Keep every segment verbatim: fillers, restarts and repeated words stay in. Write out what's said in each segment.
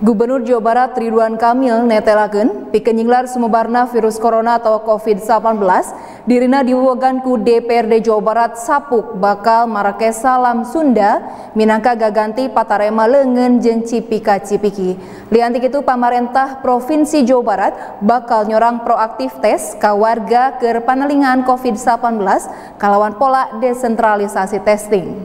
Gubernur Jawa Barat Ridwan Kamil netelakeun pikeun nyinglar sumebarna virus corona atau covid delapan belas dirina diwewegan ku D P R D Jawa Barat sapuk bakal marake salam Sunda minangka gaganti patarema leungeun jeung cipika-cipiki. Lianti kitu pamarentah Provinsi Jawa Barat bakal nyorang proaktif tes ka warga keur panelingan covid delapan belas kalawan pola desentralisasi testing.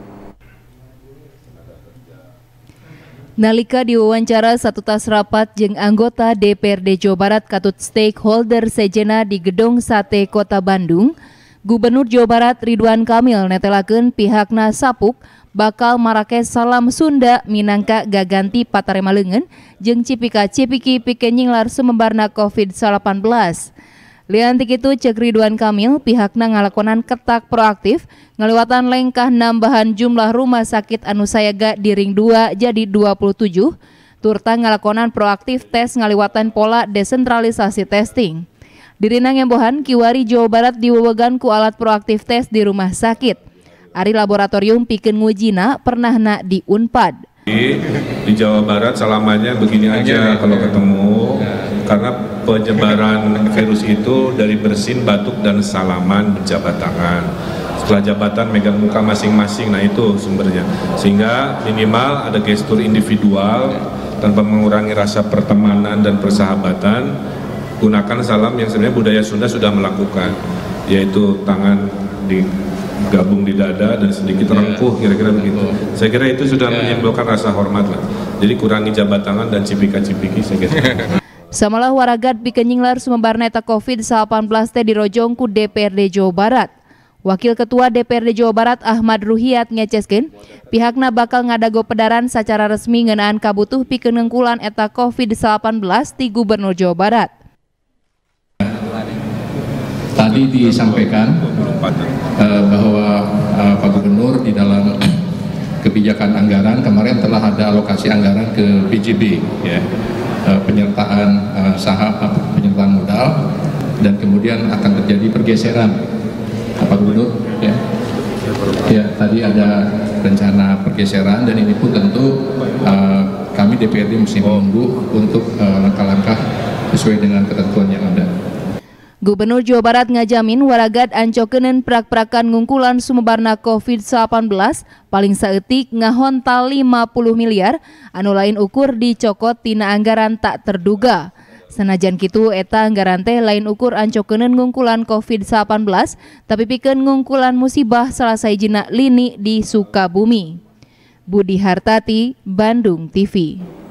Nalika diwawancara satu tas rapat jeung anggota D P R D Jawa Barat katut stakeholder sejena di Gedung Sate Kota Bandung, Gubernur Jawa Barat Ridwan Kamil netelakeun pihakna sapuk bakal marake salam Sunda minangka gaganti patarema leungeun jeung cipika-cipiki pikeun nyinglar sumebarna covid delapan belas. Lianti kitu ceuk Ridwan Kamil pihakna ngalakonan ketak proaktif ngaliwatan lengkah nambahan jumlah rumah sakit anu sayaga di ring dua jadi dua puluh tujuh turta ngalakonan proaktif tes ngaliwatan pola desentralisasi testing. Dirina ngembohan kiwari Jawa Barat diwewegan ku alat proaktif tes di rumah sakit. Ari laboratorium pikeun ngujina pernahna di Unpad. Di, di Jawa Barat selamanya begini aja kalau ketemu karena penyebaran virus itu dari bersin, batuk, dan salaman berjabat tangan. Setelah jabatan megang muka masing-masing, nah itu sumbernya. Sehingga minimal ada gestur individual tanpa mengurangi rasa pertemanan dan persahabatan. Gunakan salam yang sebenarnya budaya Sunda sudah melakukan, yaitu tangan di gabung di dada dan sedikit rengkuh, kira-kira begitu. Saya kira itu sudah menimbulkan rasa hormat lah. Jadi kurangi jabat tangan dan cipika-cipiki saya kira. Samalah waragad pikeun nyinglar sumebarna eta covid delapan belas teh dirojong ku D P R D Jawa Barat. Wakil Ketua D P R D Jawa Barat Ahmad Ruhiat ngeceskeun pihakna bakal ngadago pedaran secara resmi ngeunaan kabutuh pikeun ngengkulan eta covid delapan belas ti Gubernur Jawa Barat. Tadi disampaikan uh, bahwa uh, Pak Gubernur di dalam kebijakan anggaran kemarin telah ada alokasi anggaran ke B J B, ya, uh, penyertaan uh, saham, uh, penyertaan modal, dan kemudian akan terjadi pergeseran, Pak Gubernur. Ya, ya tadi ada rencana pergeseran dan ini pun tentu uh, kami D P R D mesti menunggu untuk langkah-langkah uh, sesuai dengan ketentuan yang ada. Gubernur Jawa Barat ngajamin waragad ancokeuneun prak-prakan ngungkulan sumebarna covid delapan belas paling saeutik ngahontal lima puluh miliar anu lain ukur dicokot tina anggaran tak terduga. Sanajan kitu eta anggaran teh lain ukur ancokeuneun ngungkulan covid delapan belas tapi pikeun ngungkulan musibah salah sahijina lini di Sukabumi. Budi Hartati, Bandung T V.